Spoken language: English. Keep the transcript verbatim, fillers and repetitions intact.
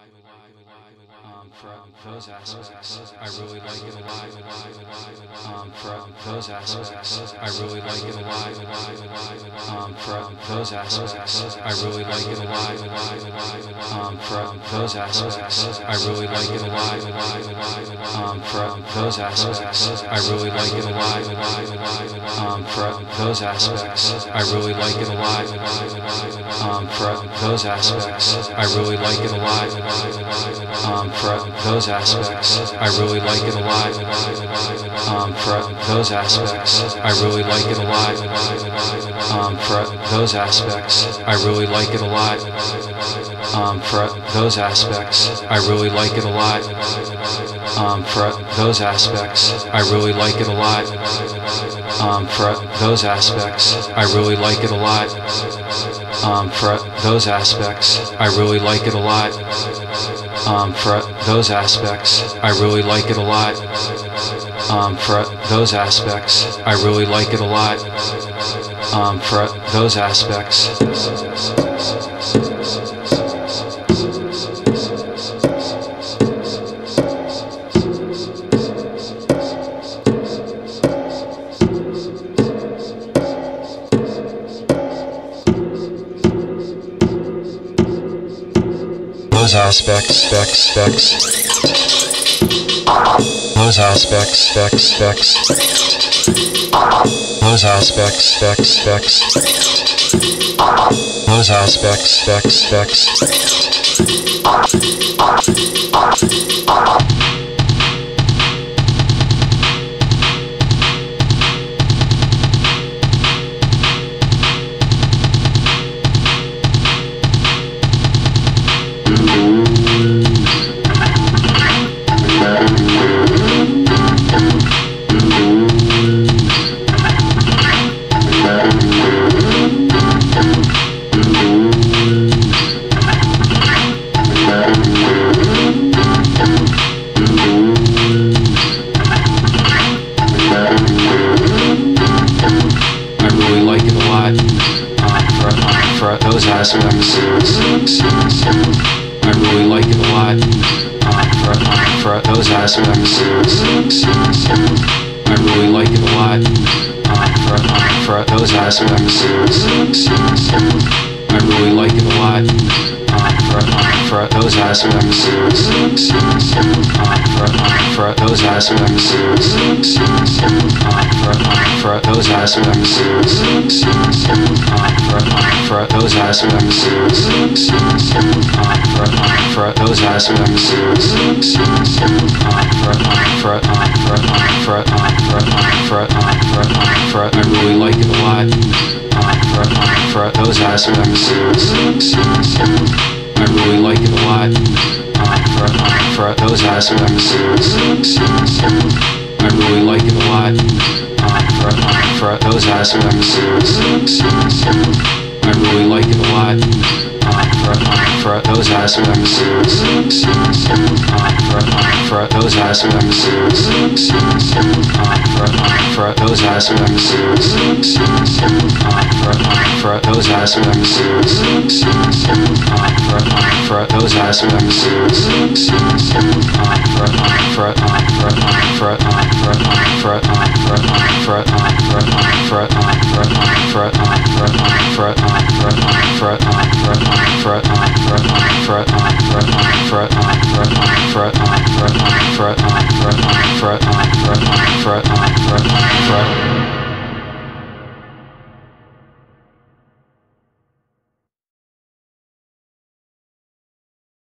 Um, from those aspects, I really like it a lot. Um, from those aspects, I really like it a lot. Um, from those aspects, I really like it a lot. Um, from those aspects, I really like it a lot. Um, from those aspects, I really like it a lot. Um, from those aspects, I really like it a lot. Um, from those aspects, I really like it a lot. Um, from those aspects, I really like it a lot. Um, from those aspects, I really like it a lot. Um, from those aspects, I really like it a lot. Um, from those aspects, I really like it a lot. Um, from those aspects, I really like it a lot. Um, from those aspects, I really like it a lot. Um, for those aspects, I really like it a lot. Um, for those aspects, I really like it a lot. Um, for those aspects, I really like it a lot. Um, for those aspects. Those aspects, specs, specs. Those aspects, specs, specs. Those aspects, specs, specs. Those aspects, specs, specs. Those aspects, I really like it a lot. Um, for, for those aspects, I really like it a lot. Um, for, for those aspects, I really like it a lot. Um, for, for those aspects, um, for, for those aspects, um, for, for those aspects, um, for, for those aspects, um, for, for those aspects, um, for, for, for, for, for, for, for, for, I really like it a lot. Um, for, for those aspects, I really like it a lot. Um, for, for those aspects, I really like it a lot. Um, for, for those aspects, I really like it a lot. Um, for, for those aspects, um, for, for those aspects, um, for, for those aspects, um, for, for those aspects, um, for, for those aspects, um, for, for, for, for, for, for, for, for,